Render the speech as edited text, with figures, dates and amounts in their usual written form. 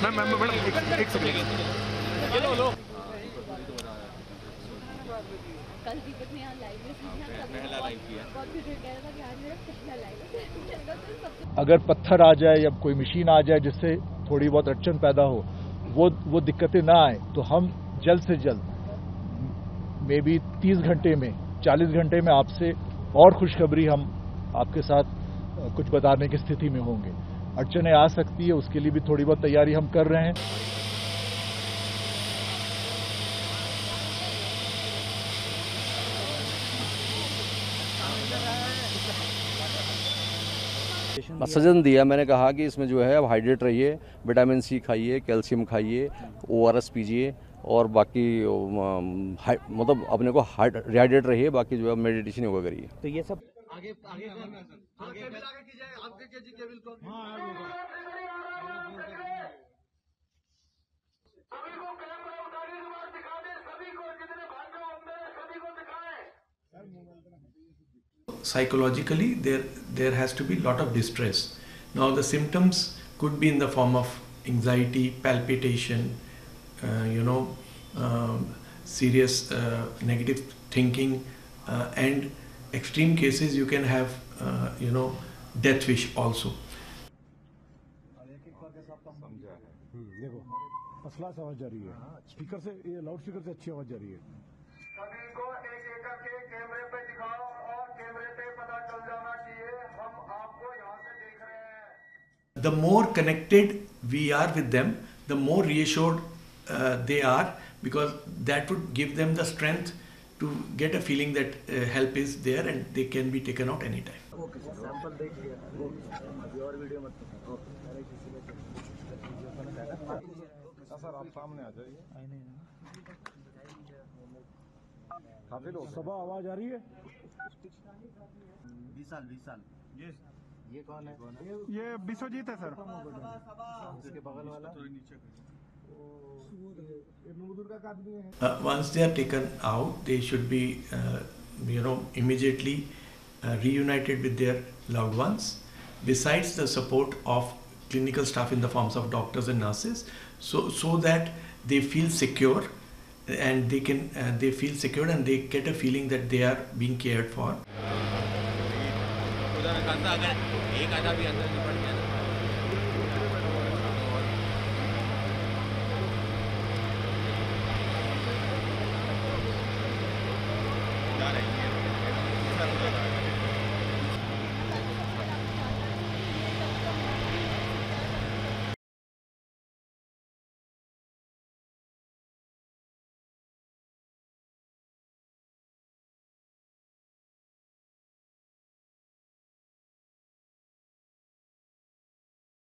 Ma'am एक second कल दीपक ने यहाँ लाइव पहला लाइव किया, बहुत कुछ कह रहा था कि आज मेरा पहला लाइव। अगर पत्थर आ जाए या कोई मशीन आ जाए जिससे थोड़ी बहुत अड़चन पैदा हो, वो दिक्कतें ना आए, तो हम जल्द से जल्द मे बी 30 घंटे में 40 घंटे में आपसे और खुशखबरी हम आपके साथ कुछ बताने की स्थिति में होंगे। अड़चनें आ सकती है, उसके लिए भी थोड़ी बहुत तैयारी हम कर रहे हैं। सजेशन दिया, मैंने कहा कि इसमें जो है अब हाइड्रेट रहिए, विटामिन सी खाइए, कैल्शियम खाइए, ORS पीजिए और बाकी मतलब अपने को रिहाइड्रेट रहिए, बाकी जो है मेडिटेशन योगा करिए। तो ये सब आगे केबल को psychologically there has to be a lot of distress. Now the symptoms could be in the form of anxiety, palpitation, serious negative thinking, and extreme cases you can have death wish also. देखो असला से आवाज जा रही है, speaker से, ये loud speaker से अच्छी आवाज जा रही है। सभी को एक एक करके कैमरे पे दिखाओ और कैमरे पे पता चल जाना चाहिए हम आपको यहाँ से देख रहे हैं। The more connected we are with them, the more reassured they are, because that would give them the strength to get a feeling that help is there and they can be taken out anytime. Okay sir, sample देख लिया और video मत sir आप सामने आ जाइए। काफी लोग सब आवाज आ रही है। विशाल ये कौन है? ये विश्वजीत है सर। उसके बगल वाला Once they are taken out, they should be immediately reunited with their loved ones, besides the support of clinical staff in the forms of doctors and nurses, so that they feel secure and they feel secure and they get a feeling that they are being cared for. अगर एक आधा भी अंदर निपट